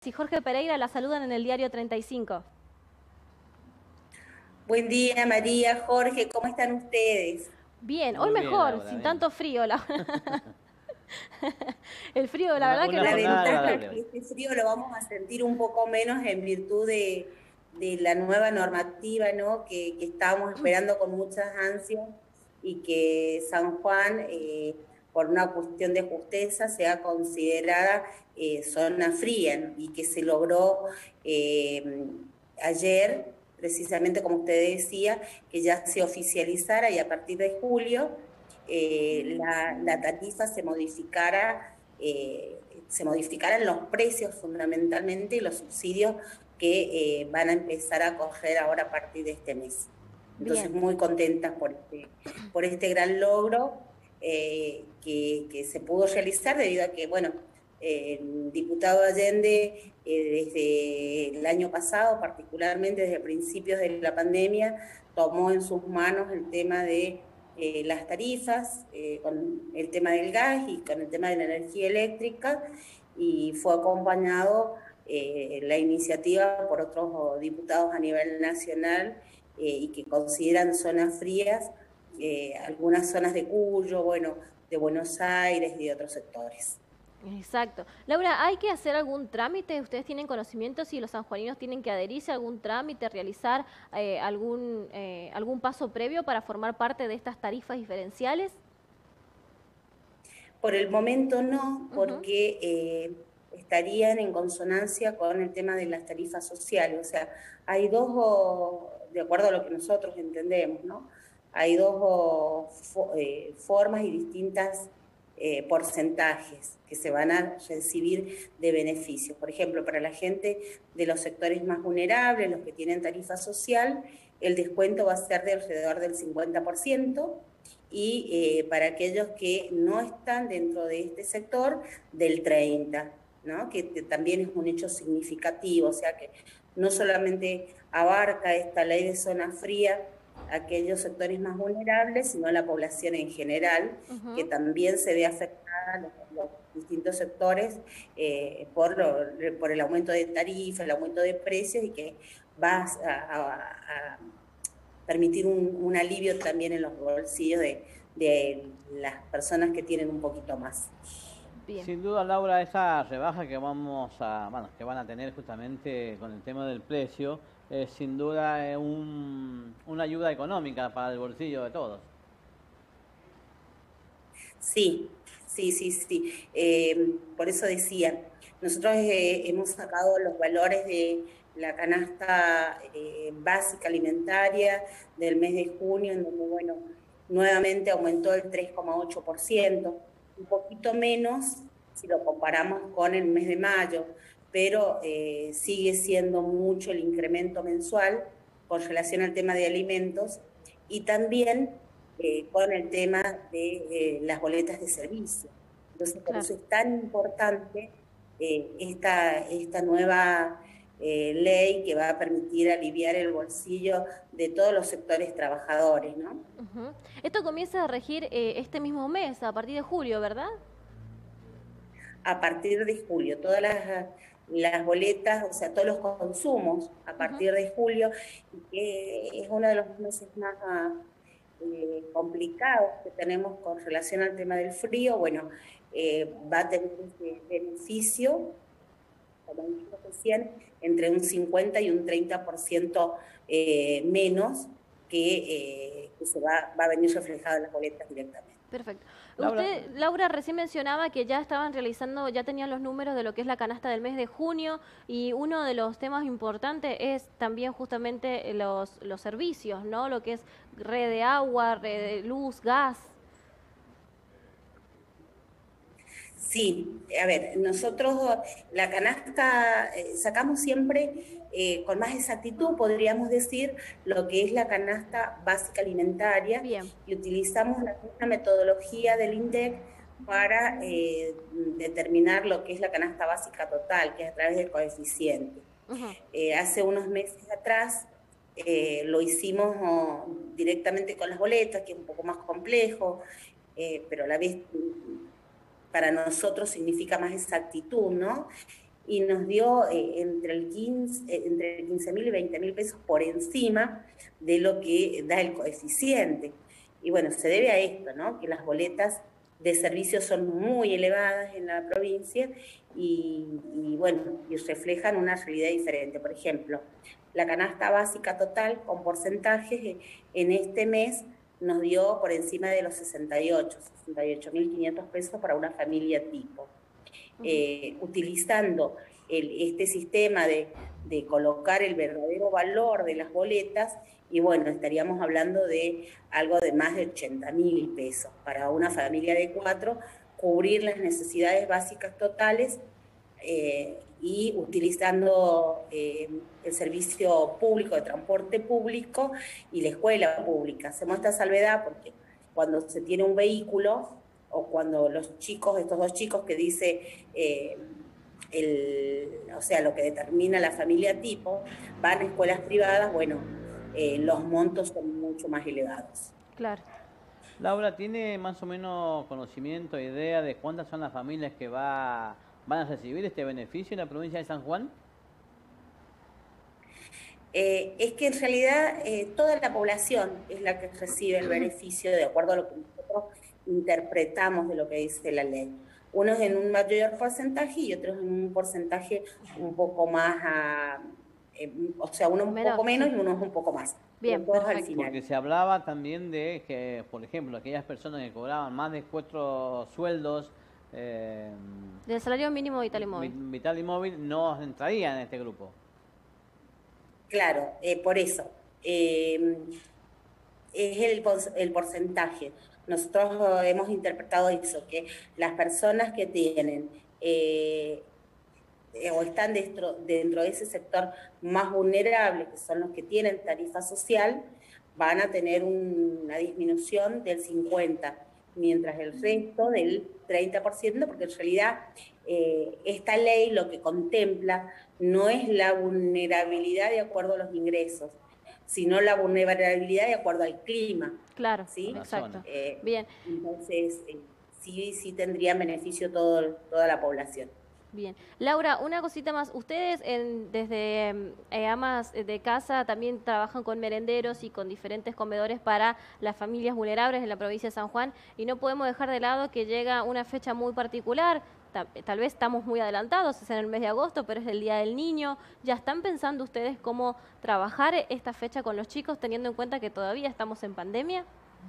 y Jorge Pereira la saludan en el Diario 35. Buen día, María, Jorge, ¿cómo están ustedes? Bien, hoy Muy bien, mejor, Laura, sin bien. tanto frío. El frío, la verdad que Una La no, no jornada está ventaja tan... es agradable que hoy. este frío lo vamos a sentir un poco menos en virtud de la nueva normativa, ¿no? Que estábamos esperando con muchas ansias y que San Juan, por una cuestión de justeza, sea considerada zona fría, ¿no? Y que se logró ayer, precisamente como usted decía, que ya se oficializara y a partir de julio la tarifa se modificaran los precios fundamentalmente y los subsidios que van a empezar a coger ahora a partir de este mes. Entonces, Bien, muy contentas por este gran logro que se pudo realizar debido a que, bueno, el diputado Allende desde el año pasado, particularmente desde principios de la pandemia, tomó en sus manos el tema de las tarifas, con el tema del gas y con el tema de la energía eléctrica, y fue acompañado la iniciativa por otros diputados a nivel nacional y que consideran zonas frías, algunas zonas de Cuyo, bueno, de Buenos Aires y de otros sectores. exacto. Laura, ¿hay que hacer algún trámite? ¿Ustedes tienen conocimiento si los sanjuaninos tienen que adherirse a algún trámite, realizar algún paso previo para formar parte de estas tarifas diferenciales? Por el momento no, Ujú. porque estarían en consonancia con el tema de las tarifas sociales. O sea, hay de acuerdo a lo que nosotros entendemos, ¿no? Hay formas y distintas porcentajes que se van a recibir de beneficios. Por ejemplo, para la gente de los sectores más vulnerables, los que tienen tarifa social, el descuento va a ser de alrededor del 50%, y para aquellos que no están dentro de este sector, del 30%, ¿no? Que también es un hecho significativo, o sea que no solamente abarca esta ley de zona fría aquellos sectores más vulnerables, sino la población en general, que Ujú. también se ve afectada, los distintos sectores, por el aumento de tarifas, el aumento de precios, y que va a permitir un alivio también en los bolsillos de las personas que tienen un poquito más. Bien. Sin duda, Laura, esa rebaja que van a tener justamente con el tema del precio, es sin duda una ayuda económica para el bolsillo de todos. Sí, sí, sí, sí. Por eso decía, nosotros hemos sacado los valores de la canasta básica alimentaria del mes de junio, en donde, bueno, nuevamente aumentó el 3,8%, un poquito menos si lo comparamos con el mes de mayo, pero sigue siendo mucho el incremento mensual con relación al tema de alimentos, y también con el tema de las boletas de servicio. Entonces, por Claro. eso es tan importante esta nueva ley que va a permitir aliviar el bolsillo de todos los sectores trabajadores, ¿no? Ujú. Esto comienza a regir este mismo mes, a partir de julio, ¿verdad? A partir de julio, todas las boletas, o sea, todos los consumos a Ujú. partir de julio, y que es uno de los meses más complicados que tenemos con relación al tema del frío. Bueno, va a tener ese beneficio, como dijo recién, entre un 50 y un 30% menos que va a venir reflejado en las boletas directamente. Perfecto. Laura, Usted, Laura, recién mencionaba que ya estaban realizando, ya tenían los números de lo que es la canasta del mes de junio y uno de los temas importantes es también justamente los servicios, ¿no? Lo que es red de agua, red de luz, gas. Sí, a ver, nosotros la canasta sacamos siempre con más exactitud, podríamos decir, lo que es la canasta básica alimentaria, Bien. y utilizamos la misma metodología del INDEC para determinar lo que es la canasta básica total, que es a través del coeficiente. Ujú. Hace unos meses atrás lo hicimos directamente con las boletas, que es un poco más complejo, pero a la vez para nosotros significa más exactitud, ¿no? y nos dio entre 15.000 y 20.000 pesos por encima de lo que da el coeficiente. Y bueno, se debe a esto, ¿no? Que las boletas de servicios son muy elevadas en la provincia y bueno, y reflejan una realidad diferente. Por ejemplo, la canasta básica total con porcentajes en este mes nos dio por encima de los 68.500 pesos para una familia tipo. Utilizando este sistema de colocar el verdadero valor de las boletas, y bueno, estaríamos hablando de algo de más de 80.000 pesos para una familia de 4, cubrir las necesidades básicas totales y utilizando el servicio público de transporte público y la escuela pública. Hacemos esta salvedad porque cuando se tiene un vehículo o cuando los chicos, estos dos chicos que dice, o sea, lo que determina la familia tipo, van a escuelas privadas, bueno, los montos son mucho más elevados. Claro. Laura, ¿tiene más o menos conocimiento, idea de cuántas son las familias que van a recibir este beneficio en la provincia de San Juan? Es que en realidad toda la población es la que recibe el beneficio de acuerdo a lo que nosotros interpretamos de lo que dice la ley. Unos en un mayor porcentaje y otros en un porcentaje un poco más, o sea, unos un poco menos y unos un poco más. Bien, al final. Porque se hablaba también de que, por ejemplo, aquellas personas que cobraban más de 4 sueldos del salario mínimo vital y móvil. Vital y móvil no entrarían en este grupo. Claro, por eso. Es el porcentaje. Nosotros hemos interpretado eso, que las personas que tienen o están dentro de ese sector más vulnerable, que son los que tienen tarifa social, van a tener una disminución del 50%, mientras el resto del 30%, porque en realidad esta ley lo que contempla no es la vulnerabilidad de acuerdo a los ingresos, sino la vulnerabilidad de acuerdo al clima. Claro, ¿sí? Exacto. Bien. Entonces, sí tendría beneficio toda la población. Bien. Laura, una cosita más. Ustedes desde amas de casa también trabajan con merenderos y con diferentes comedores para las familias vulnerables en la provincia de San Juan y no podemos dejar de lado que llega una fecha muy particular. Tal vez estamos muy adelantados, es en el mes de agosto, pero es el Día del Niño. ¿Ya están pensando ustedes cómo trabajar esta fecha con los chicos teniendo en cuenta que todavía estamos en pandemia?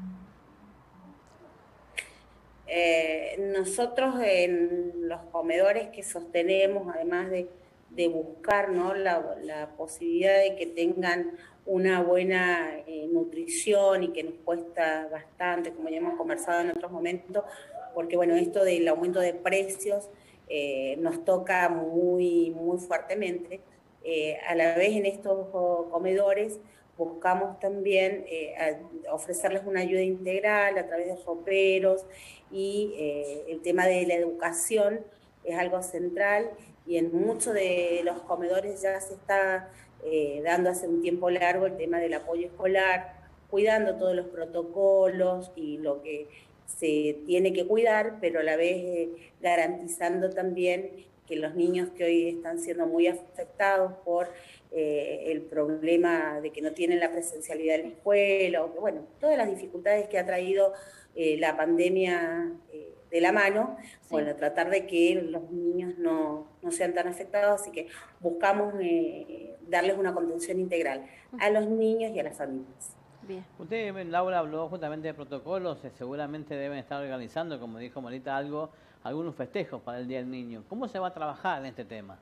Nosotros en los comedores que sostenemos, además de buscar, ¿no?, la posibilidad de que tengan una buena nutrición y que nos cuesta bastante, como ya hemos conversado en otros momentos, porque bueno, esto del aumento de precios nos toca muy, muy fuertemente. A la vez en estos comedores buscamos también ofrecerles una ayuda integral a través de roperos y el tema de la educación es algo central y en muchos de los comedores ya se está dando hace un tiempo largo el tema del apoyo escolar, cuidando todos los protocolos y lo que se tiene que cuidar, pero a la vez garantizando también que los niños que hoy están siendo muy afectados por el problema de que no tienen la presencialidad en la escuela, o que, bueno, todas las dificultades que ha traído la pandemia de la mano, sí. Bueno, tratar de que los niños no sean tan afectados, así que buscamos darles una contención integral a los niños y a las familias. Bien. Usted, Laura, habló justamente de protocolos, seguramente deben estar organizando, como dijo Marita, algunos festejos para el Día del Niño. ¿Cómo se va a trabajar en este tema?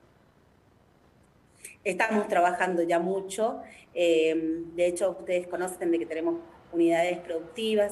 Estamos trabajando ya mucho, de hecho ustedes conocen de que tenemos unidades productivas,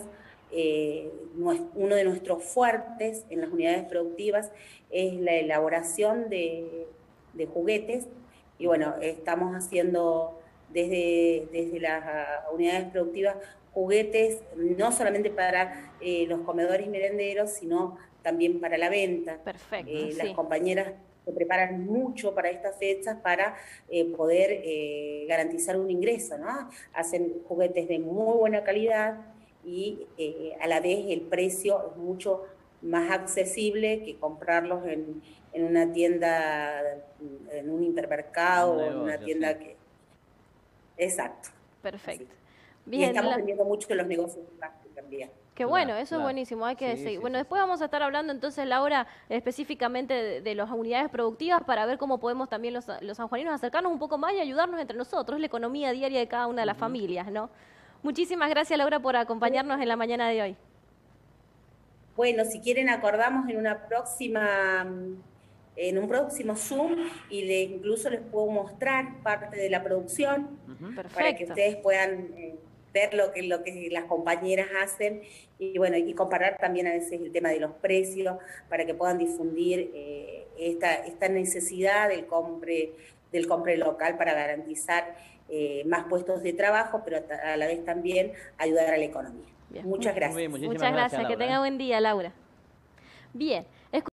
uno de nuestros fuertes en las unidades productivas es la elaboración de juguetes y bueno, estamos haciendo desde las unidades productivas juguetes no solamente para los comedores y merenderos, sino también para la venta. Perfecto, las compañeras se preparan mucho para estas fechas para poder garantizar un ingreso, ¿no? Hacen juguetes de muy buena calidad y a la vez el precio es mucho más accesible que comprarlos en una tienda, en un hipermercado o en una tienda que... Exacto. Perfecto. Así. Bien, y estamos vendiendo mucho de los negocios también. Qué bueno, eso es buenísimo, hay que seguir. Bueno, después vamos a estar hablando entonces, Laura, específicamente de las unidades productivas para ver cómo podemos también los sanjuaninos acercarnos un poco más y ayudarnos entre nosotros, la economía diaria de cada una de las familias, ¿no? Muchísimas gracias, Laura, por acompañarnos en la mañana de hoy. Bueno, si quieren acordamos en un próximo Zoom y incluso les puedo mostrar parte de la producción para que ustedes puedan ver lo que las compañeras hacen y bueno, y comparar también a veces el tema de los precios para que puedan difundir esta necesidad del compre local para garantizar más puestos de trabajo, pero a la vez también ayudar a la economía. Bien. Muchas gracias. Muchas gracias. Que tenga buen día, Laura. Bien.